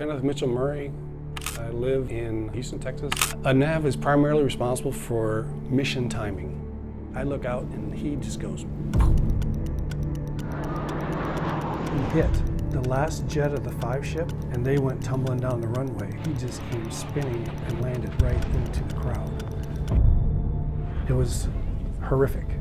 Kenneth Mitchell Murray. I live in Houston, Texas. A nav is primarily responsible for mission timing. I look out and he just goes. He hit the last jet of the 5 ship and they went tumbling down the runway. He just came spinning and landed right into the crowd. It was horrific.